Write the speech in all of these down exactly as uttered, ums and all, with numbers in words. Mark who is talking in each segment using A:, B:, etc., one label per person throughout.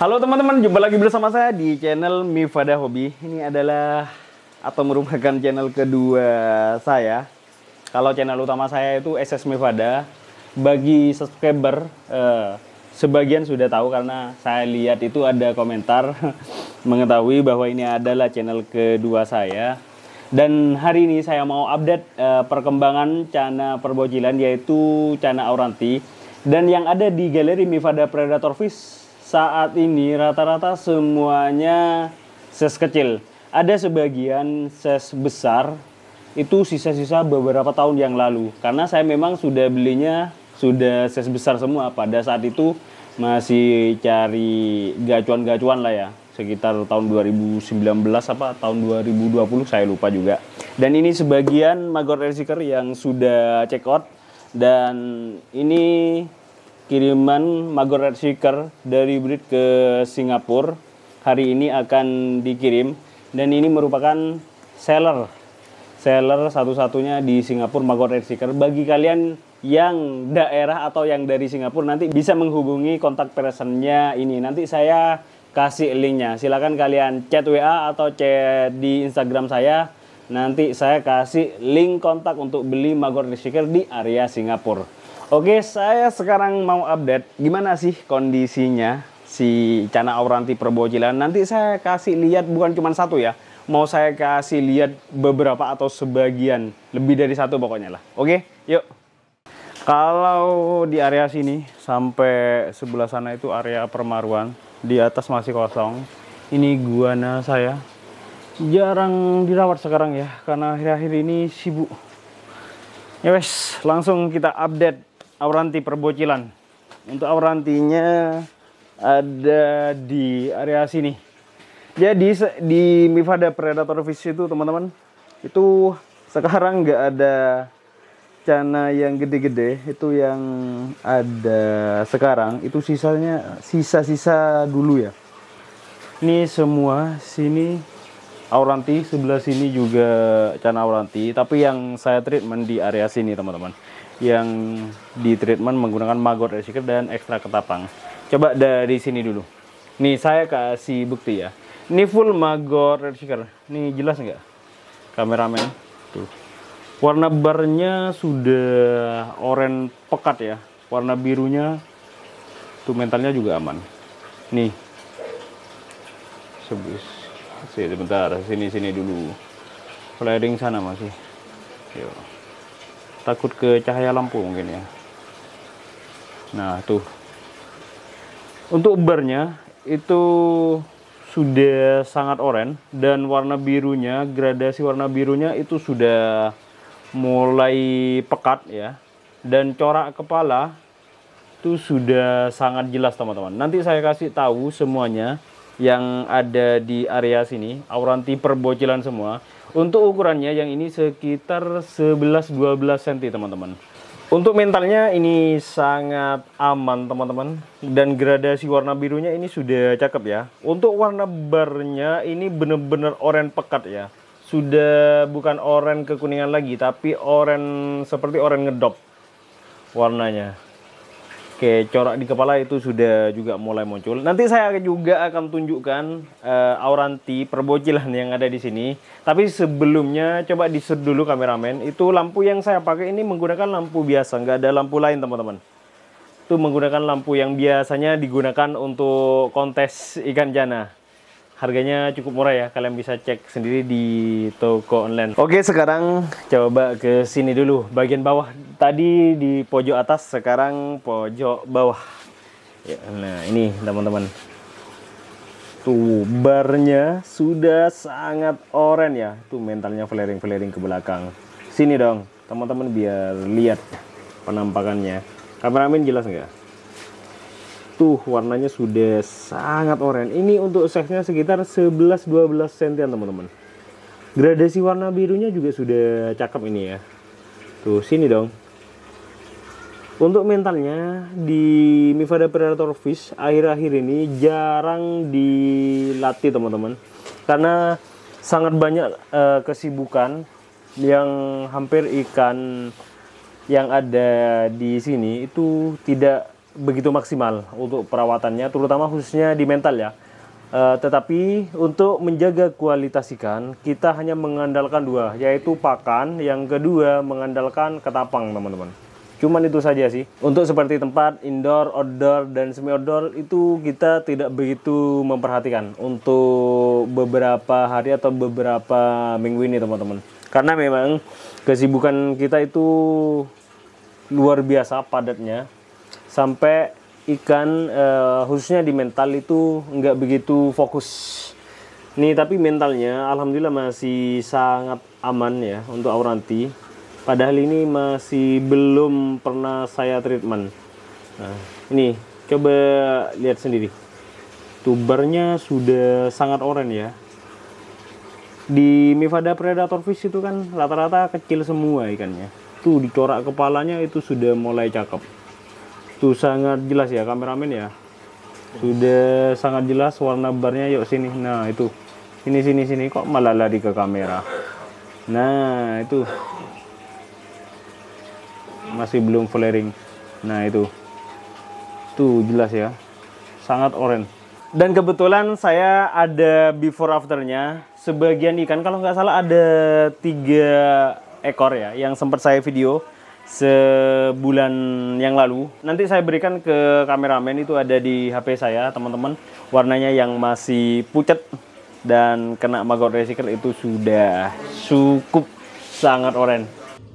A: Halo teman-teman, jumpa lagi bersama saya di channel Mifada Hobi. Ini adalah atau merupakan channel kedua saya. Kalau channel utama saya itu S S Mifada. Bagi subscriber, eh, sebagian sudah tahu karena saya lihat itu ada komentar mengetahui bahwa ini adalah channel kedua saya. Dan hari ini saya mau update eh, perkembangan Channa Perbocilan, yaitu Channa auranti. Dan yang ada di galeri Mifada Predator Fish saat ini rata-rata semuanya size kecil. Ada sebagian size besar, itu sisa-sisa beberapa tahun yang lalu. Karena saya memang sudah belinya sudah size besar semua. Pada saat itu masih cari gacuan-gacuan lah ya. Sekitar tahun dua ribu sembilan belas apa tahun dua ribu dua puluh, saya lupa juga. Dan ini sebagian maggot air seeker yang sudah check out. Dan ini kiriman maggot air seeker dari breed ke Singapura hari ini akan dikirim, dan ini merupakan seller seller satu-satunya di Singapura maggot air seeker. Bagi kalian yang daerah atau yang dari Singapura, nanti bisa menghubungi kontak personnya ini, nanti saya kasih linknya. Silahkan kalian chat W A atau chat di Instagram saya, nanti saya kasih link kontak untuk beli maggot air seeker di area Singapura. Oke, saya sekarang mau update gimana sih kondisinya si Channa auranti Perbocilan. Nanti saya kasih lihat bukan cuma satu ya, mau saya kasih lihat beberapa atau sebagian, lebih dari satu pokoknya lah. Oke, yuk. Kalau di area sini sampai sebelah sana itu area permaruan, di atas masih kosong. Ini guana saya, jarang dirawat sekarang ya, karena akhir-akhir ini sibuk. Ya wes, langsung kita update auranti Perbocilan. Untuk aurantinya ada di area sini. Jadi di Mifada Predator Fish itu teman-teman, itu sekarang nggak ada Channa yang gede-gede. Itu yang ada sekarang itu sisanya sisa-sisa dulu ya. Ini semua sini auranti, sebelah sini juga Channa auranti, tapi yang saya treatment di area sini teman-teman, yang di treatment menggunakan maggot air seeker dan ekstra ketapang. Coba dari sini dulu. Nih saya kasih bukti ya. Ini full maggot air seeker. Nih jelas nggak kameramen? Tuh. Warna barnya sudah oranye pekat ya. Warna birunya tuh, mentalnya juga aman. Nih. Sebis. Sebentar, sini sini dulu. Flaring sana masih. Yuk. Takut ke cahaya lampu mungkin ya. Nah tuh, untuk barnya itu sudah sangat oranye, dan warna birunya, gradasi warna birunya itu sudah mulai pekat ya, dan corak kepala itu sudah sangat jelas teman-teman. Nanti saya kasih tahu semuanya yang ada di area sini, auranti Perbocilan semua. Untuk ukurannya yang ini sekitar sebelas dua belas sentimeter teman-teman. Untuk mentalnya ini sangat aman teman-teman, dan gradasi warna birunya ini sudah cakep ya. Untuk warna barnya ini bener-bener oranye pekat ya. Sudah bukan oranye kekuningan lagi, tapi oranye seperti oranye ngedop warnanya. Oke, corak di kepala itu sudah juga mulai muncul. Nanti saya juga akan tunjukkan uh, auranti Perbocilan yang ada di sini. Tapi sebelumnya coba di-shoot dulu kameramen. Itu lampu yang saya pakai ini menggunakan lampu biasa, nggak ada lampu lain teman-teman. Itu menggunakan lampu yang biasanya digunakan untuk kontes ikan Channa. Harganya cukup murah ya, kalian bisa cek sendiri di toko online. Oke, sekarang coba ke sini dulu, bagian bawah. Tadi di pojok atas, sekarang pojok bawah. Ya, nah ini teman-teman. Tuh, barnya sudah sangat oranye ya. Tuh mentalnya flaring-flaring ke belakang. Sini dong, teman-teman, biar lihat penampakannya. Kameramen jelas nggak? Tuh warnanya sudah sangat oranye. Ini untuk size-nya sekitar sebelas dua belas sentimeter teman-teman. Gradasi warna birunya juga sudah cakep ini ya. Tuh sini dong. Untuk mentalnya di Mifada Predator Fish akhir-akhir ini jarang dilatih teman-teman, karena sangat banyak uh, kesibukan yang hampir ikan yang ada di sini itu tidak
B: begitu maksimal untuk perawatannya, terutama khususnya di mental ya. Uh, tetapi untuk menjaga kualitas ikan, kita hanya mengandalkan dua, yaitu pakan, yang kedua mengandalkan ketapang, teman-teman. Cuman itu saja sih. Untuk seperti tempat indoor, outdoor, dan semi outdoor itu kita tidak begitu memperhatikan untuk beberapa hari atau beberapa minggu ini, teman-teman. Karena memang kesibukan kita itu luar biasa padatnya, sampai ikan uh, khususnya di mental itu nggak begitu fokus nih. Tapi mentalnya alhamdulillah masih sangat aman ya untuk auranti, padahal ini masih belum pernah saya treatment. Nah, ini coba lihat sendiri, tubernya sudah sangat oranye ya. Di Mifada Predator Fish itu kan rata-rata kecil semua ikannya, tuh dicorak kepalanya itu sudah mulai cakep. Tuh sangat jelas ya kameramen ya, sudah sangat jelas warna barnya. Yuk sini, nah itu sini sini sini, kok malah lari ke kamera. Nah itu masih belum flaring. Nah itu tuh jelas ya, sangat oranye. Dan kebetulan saya ada before afternya. Sebagian ikan kalau nggak salah ada tiga ekor ya yang sempat saya video sebulan yang lalu. Nanti saya berikan ke kameramen, itu ada di H P saya teman-teman. Warnanya yang masih pucat dan kena maggot recycle itu sudah cukup sangat oranye.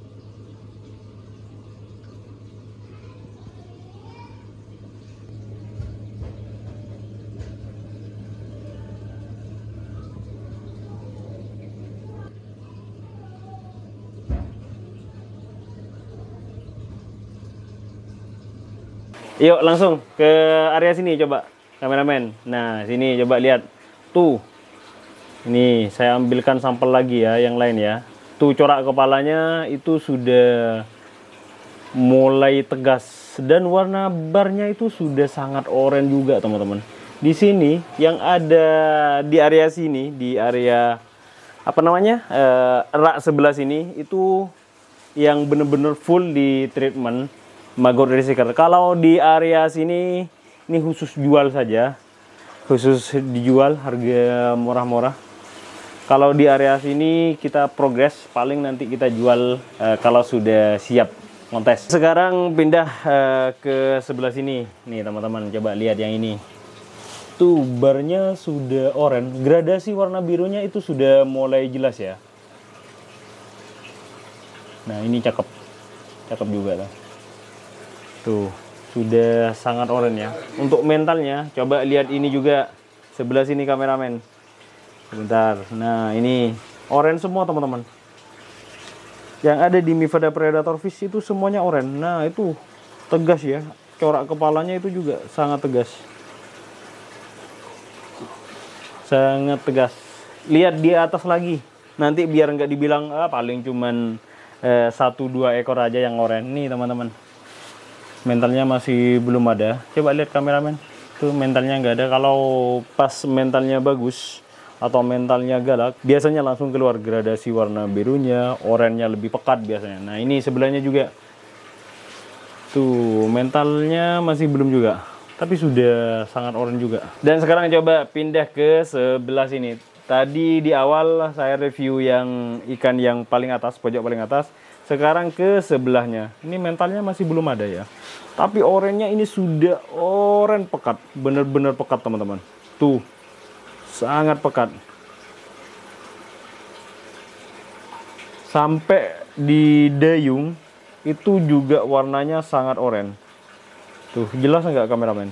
B: Yuk langsung ke area sini coba kameramen. Nah sini coba lihat tuh, ini saya ambilkan sampel lagi ya yang lain ya. Tuh corak kepalanya itu sudah mulai tegas dan warna barnya itu sudah sangat oranye juga teman-teman. Di sini yang ada di area sini, di area apa namanya eh, rak sebelah sini itu yang bener-bener full di treatment maggot recycle. Kalau di area sini ini khusus jual saja, khusus dijual harga murah-murah. Kalau di area sini kita progres, paling nanti kita jual uh, kalau sudah siap kontes. Sekarang pindah uh, ke sebelah sini nih teman-teman, coba lihat yang ini. Tuh barnya sudah oranye, gradasi warna birunya itu sudah mulai jelas ya. Nah ini cakep, cakep juga lah. Tuh sudah sangat oranye ya. Untuk mentalnya coba lihat ini juga sebelah sini kameramen. Sebentar. Nah ini oranye semua teman-teman. Yang ada di Mifada Predator Fish itu semuanya oranye. Nah itu tegas ya. Corak kepalanya itu juga sangat tegas. Sangat tegas. Lihat di atas lagi. Nanti biar nggak dibilang ah, paling cuman eh, satu dua ekor aja yang oranye. Nih teman-teman. Mentalnya masih belum ada. Coba lihat kameramen, tuh mentalnya nggak ada. Kalau pas mentalnya bagus atau mentalnya galak, biasanya langsung keluar gradasi warna birunya, oranye lebih pekat biasanya. Nah ini sebelahnya juga, tuh mentalnya masih belum juga, tapi sudah sangat oranye juga. Dan sekarang coba pindah ke sebelah sini. Tadi di awal saya review yang ikan yang paling atas, pojok paling atas. Sekarang ke sebelahnya, ini mentalnya masih belum ada ya. Tapi oranye ini sudah oranye pekat, bener-bener pekat teman-teman. Tuh, sangat pekat. Sampai di dayung itu juga warnanya sangat oranye. Tuh, jelas nggak kameramen?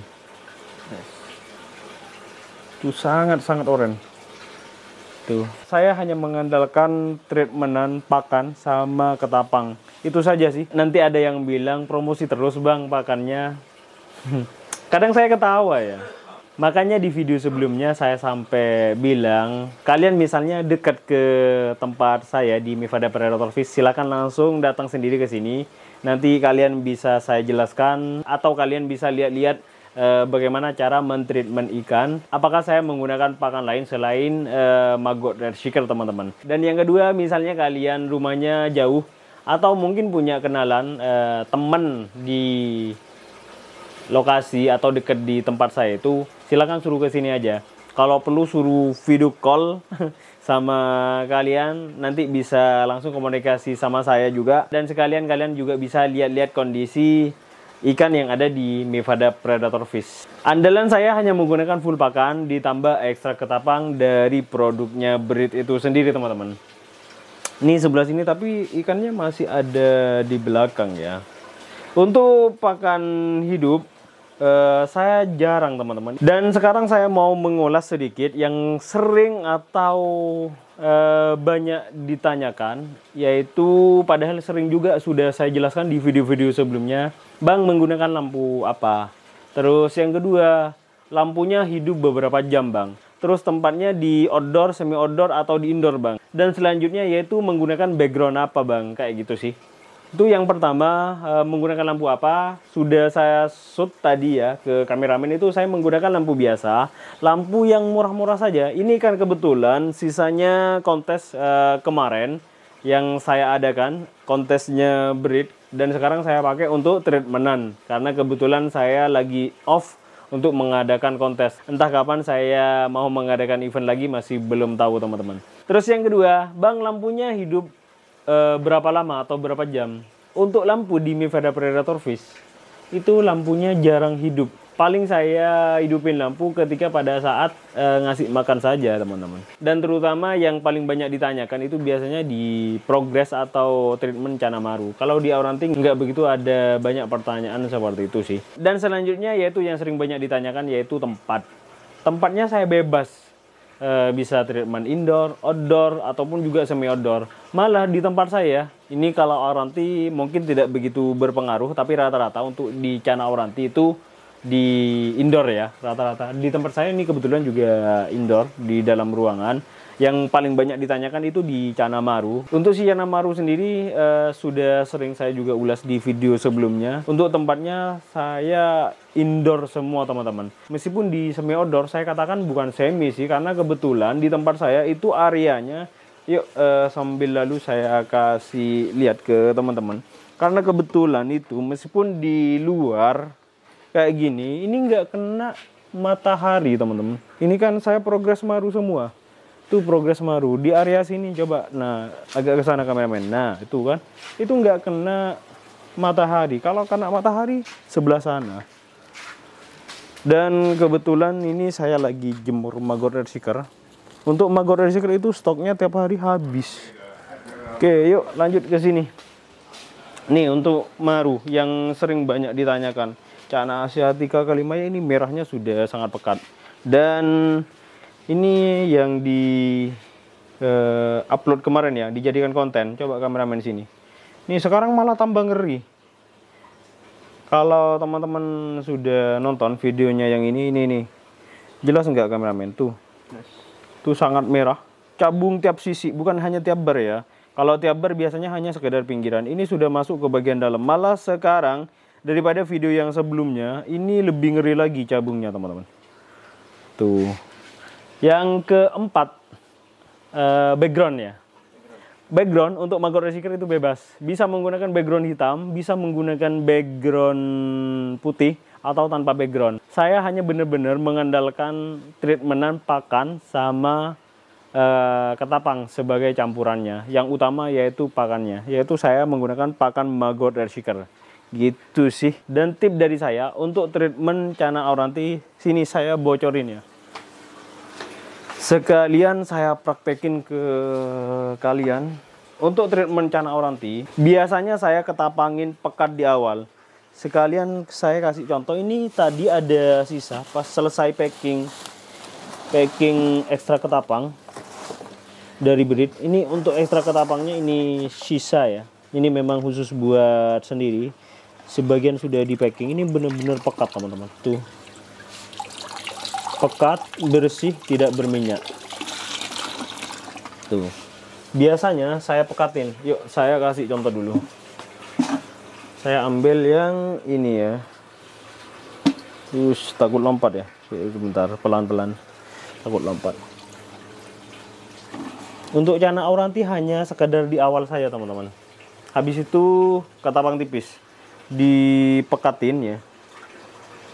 B: Tuh sangat-sangat oranye. Tuh, saya hanya mengandalkan treatmentan pakan sama ketapang. Itu saja sih. Nanti ada yang bilang promosi terus bang pakannya. Kadang saya ketawa ya. Makanya di video sebelumnya saya sampai bilang, kalian misalnya dekat ke tempat saya di Mifada Predator Fish, silakan langsung datang sendiri ke sini. Nanti kalian bisa saya jelaskan atau kalian bisa lihat-lihat eh, bagaimana cara mentreatment ikan. Apakah saya menggunakan pakan lain selain eh, maggot recycle teman-teman. Dan yang kedua, misalnya kalian rumahnya jauh atau mungkin punya kenalan eh, teman di lokasi atau dekat di tempat saya itu, silakan suruh ke sini aja. Kalau perlu suruh video call sama kalian, nanti bisa langsung komunikasi sama saya juga. Dan sekalian kalian juga bisa lihat-lihat kondisi ikan yang ada di Mifada Predator Fish. Andalan saya hanya menggunakan full pakan ditambah ekstra ketapang dari produknya Breed itu sendiri, teman-teman. Ini sebelah sini tapi ikannya masih ada di belakang ya. Untuk pakan hidup Uh, saya jarang, teman-teman. Dan sekarang saya mau mengulas sedikit yang sering atau uh, banyak ditanyakan, yaitu padahal sering juga sudah saya jelaskan di video-video sebelumnya. Bang, menggunakan lampu apa? Terus yang kedua, lampunya hidup beberapa jam, Bang. Terus tempatnya di outdoor, semi outdoor atau di indoor, Bang. Dan selanjutnya yaitu menggunakan background apa, Bang? Kayak gitu sih. Itu yang pertama, e, menggunakan lampu apa, sudah saya shoot tadi ya ke kameramen. Itu saya menggunakan lampu biasa, lampu yang murah-murah saja. Ini kan kebetulan sisanya kontes e, kemarin yang saya adakan, kontesnya Breed, dan sekarang saya pakai untuk treatmentan karena kebetulan saya lagi off untuk mengadakan kontes. Entah kapan saya mau mengadakan event lagi, masih belum tahu, teman-teman. Terus yang kedua, Bang, lampunya hidup E, berapa lama atau berapa jam? Untuk lampu di Mifada Predator Fish itu lampunya jarang hidup. Paling saya hidupin lampu ketika pada saat e, ngasih makan saja, teman-teman. Dan terutama yang paling banyak ditanyakan itu biasanya di progress atau treatment Cana Maru. Kalau di Auranti nggak begitu ada banyak pertanyaan seperti itu sih. Dan selanjutnya yaitu yang sering banyak ditanyakan yaitu tempat. Tempatnya saya bebas. E, bisa treatment indoor, outdoor, ataupun juga semi outdoor. Malah di tempat saya, ini kalau Auranti mungkin tidak begitu berpengaruh, tapi rata-rata untuk di Cana Auranti itu di indoor ya, rata-rata. Di tempat saya ini kebetulan juga indoor, di dalam ruangan. Yang paling banyak ditanyakan itu di Cana Maru. Untuk si Cana Maru sendiri eh, sudah sering saya juga ulas di video sebelumnya. Untuk tempatnya saya indoor semua, teman-teman. Meskipun di semi outdoor saya katakan bukan semi sih, karena kebetulan di tempat saya itu areanya. Yuk eh, sambil lalu saya kasih lihat ke teman-teman. Karena kebetulan itu meskipun di luar kayak gini, ini nggak kena matahari, teman-teman. Ini kan saya progres Maru semua. Itu progres Maru di area sini, coba. Nah, agak ke sana kameramen. Nah, itu kan. Itu nggak kena matahari. Kalau kena matahari sebelah sana. Dan kebetulan ini saya lagi jemur Maggot Red Seeker. Untuk Maggot Red Seeker itu stoknya tiap hari habis. Oke, yuk lanjut ke sini. Nih untuk Maru yang sering banyak ditanyakan. Cana Asiatica Kalimaya ini merahnya sudah sangat pekat. Dan ini yang di uh, upload kemarin ya, dijadikan konten. Coba kameramen sini. Ini sekarang malah tambah ngeri. Kalau teman-teman sudah nonton videonya yang ini, ini nih. Jelas nggak kameramen? Tuh. Tuh sangat merah. Cabung tiap sisi, bukan hanya tiap bar ya. Kalau tiap bar biasanya hanya sekedar pinggiran. Ini sudah masuk ke bagian dalam. Malah sekarang daripada video yang sebelumnya, ini lebih ngeri lagi cabungnya, teman-teman. Tuh. Yang keempat, uh, background ya. Background untuk Maggot Red Seeker itu bebas. Bisa menggunakan background hitam, bisa menggunakan background putih, atau tanpa background. Saya hanya benar-benar mengandalkan treatmentan pakan sama uh, ketapang sebagai campurannya. Yang utama yaitu pakannya. Yaitu saya menggunakan pakan Maggot Red Seeker. Gitu sih. Dan tip dari saya untuk treatment Cana Auranti, sini saya bocorin ya. Sekalian saya praktekin ke kalian. Untuk treatment Cana Auranti, biasanya saya ketapangin pekat di awal. Sekalian saya kasih contoh, ini tadi ada sisa pas selesai packing packing ekstra ketapang dari Breed. Ini untuk ekstra ketapangnya ini sisa ya. Ini memang khusus buat sendiri. Sebagian sudah di packing. Ini benar-benar pekat, teman-teman. Tuh. Pekat, bersih, tidak berminyak. Tuh. Biasanya saya pekatin. Yuk, saya kasih contoh dulu. Saya ambil yang ini ya. Terus takut lompat ya. Sebentar, pelan-pelan. Takut lompat. Untuk Cana Auranti hanya sekedar di awal saja, teman-teman. Habis itu ketapang tipis. Dipekatin ya.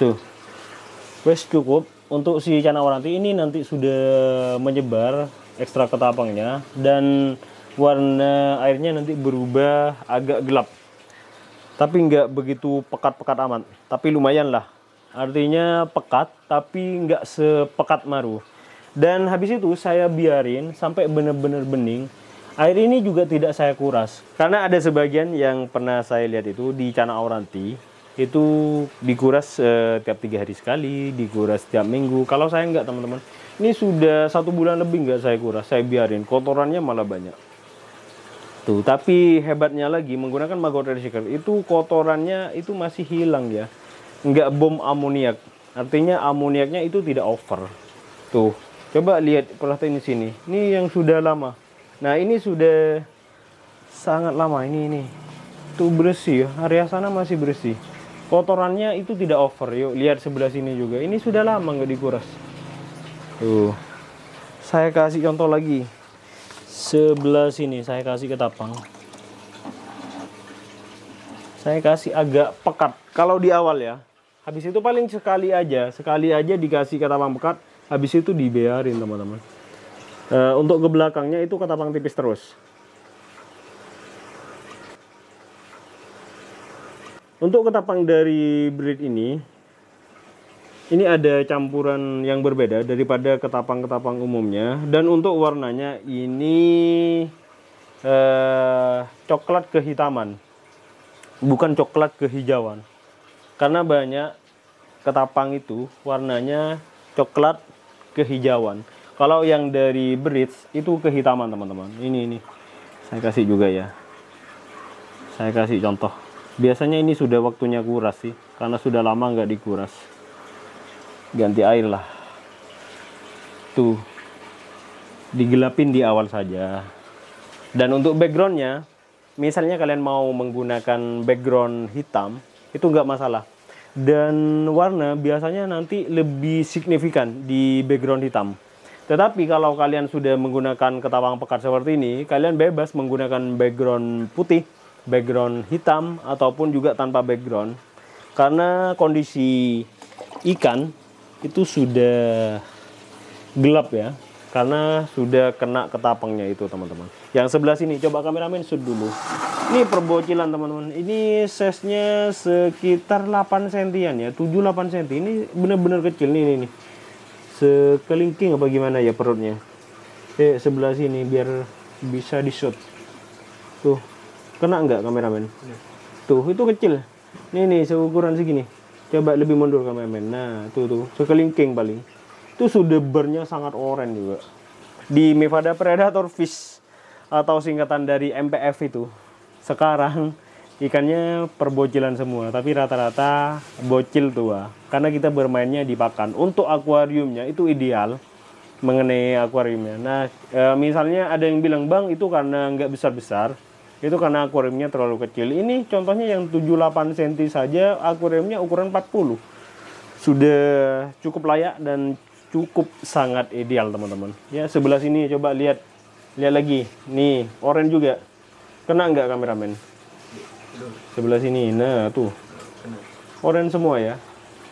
B: Tuh. Wes cukup. Untuk si canawaranti ini nanti sudah menyebar ekstra ketapangnya dan warna airnya nanti berubah agak gelap. Tapi nggak begitu pekat-pekat amat. Tapi lumayan lah. Artinya pekat tapi nggak sepekat maru. Dan habis itu saya biarin sampai benar-benar bening. Air ini juga tidak saya kuras. Karena ada sebagian yang pernah saya lihat itu di canawaranti itu dikuras uh, tiap tiga hari sekali, dikuras tiap minggu. Kalau saya enggak teman-teman, ini sudah satu bulan lebih enggak saya kuras, saya biarin, kotorannya malah banyak. Tuh, tapi hebatnya lagi menggunakan Maggot Recycle itu kotorannya itu masih hilang ya, enggak bom amoniak. Artinya amoniaknya itu tidak over. Tuh, coba lihat perhatiin di sini. Ini yang sudah lama. Nah ini sudah sangat lama ini ini. Tuh bersih ya, area sana masih bersih. Kotorannya itu tidak over. Yuk lihat sebelah sini juga. Ini sudah lama nggak dikuras. Tuh. Saya kasih contoh lagi. Sebelah sini saya kasih ketapang. Saya kasih agak pekat. Kalau di awal ya. Habis itu paling sekali aja. Sekali aja dikasih ketapang pekat. Habis itu dibiarin teman-teman. E, untuk ke belakangnya itu ketapang tipis terus. Untuk ketapang dari breed ini, ini ada campuran yang berbeda daripada ketapang-ketapang umumnya. Dan untuk warnanya ini eh, coklat kehitaman, bukan coklat kehijauan. Karena banyak ketapang itu warnanya coklat kehijauan. Kalau yang dari breed itu kehitaman teman-teman. Ini ini, saya kasih juga ya. Saya kasih contoh. Biasanya ini sudah waktunya kuras sih, karena sudah lama nggak dikuras. Ganti air lah. Tuh, digelapin di awal saja. Dan untuk backgroundnya, misalnya kalian mau menggunakan background hitam, itu nggak masalah. Dan warna biasanya nanti lebih signifikan di background hitam. Tetapi kalau kalian sudah menggunakan ketapang pekat seperti ini, kalian bebas menggunakan background putih, background hitam, ataupun juga tanpa background. Karena kondisi ikan itu sudah gelap ya, karena sudah kena ketapangnya itu teman-teman. Yang sebelah sini, coba kameramen shoot dulu. Ini perbocilan teman-teman. Ini size-nya sekitar delapan sentian ya, tujuh delapan senti. Ini benar-benar kecil nih, nih, nih. Sekelingking apa gimana ya perutnya. Eh, sebelah sini biar bisa di shoot. Tuh. Kena nggak kameramen? Tuh, itu kecil. Nih nih, seukuran segini. Coba lebih mundur kameramen. Nah, tuh tuh, sekelingking paling. Itu sudah bernya sangat oranye juga. Di Mivada Predator Fish atau singkatan dari M P F itu. Sekarang ikannya perbocilan semua, tapi rata-rata bocil tua. Karena kita bermainnya di pakan. Untuk akuariumnya itu ideal mengenai akuariumnya. Nah, e, misalnya ada yang bilang, "Bang, itu karena nggak besar-besar." Itu karena akuariumnya terlalu kecil. Ini contohnya yang tujuh delapan senti saja, akuariumnya ukuran empat puluh. Sudah cukup layak dan cukup sangat ideal teman-teman. Ya, sebelah sini coba lihat. Lihat lagi. Nih, oranye juga. Kena nggak kameramen? Sebelah sini. Nah, tuh. Oranye semua ya.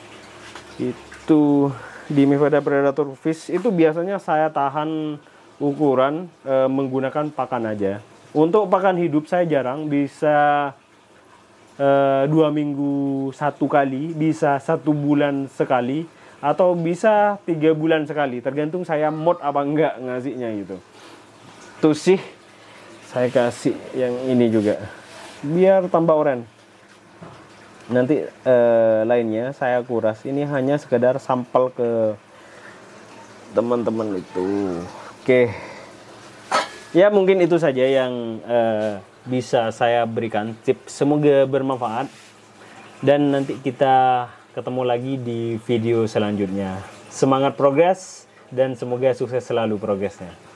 B: Itu di Mivada Predator Fish itu biasanya saya tahan ukuran e, menggunakan pakan aja. Untuk pakan hidup saya jarang, bisa uh, dua minggu satu kali, bisa satu bulan sekali, atau bisa tiga bulan sekali. Tergantung saya mood apa enggak ngasihnya gitu. Tuh sih, saya kasih yang ini juga, biar tambah oren. Nanti uh, lainnya saya kuras. Ini hanya sekedar sampel ke teman-teman itu. Oke. Ya mungkin itu saja yang uh, bisa saya berikan tips. Semoga bermanfaat. Dan nanti kita ketemu lagi di video selanjutnya. Semangat progres dan semoga sukses selalu progresnya.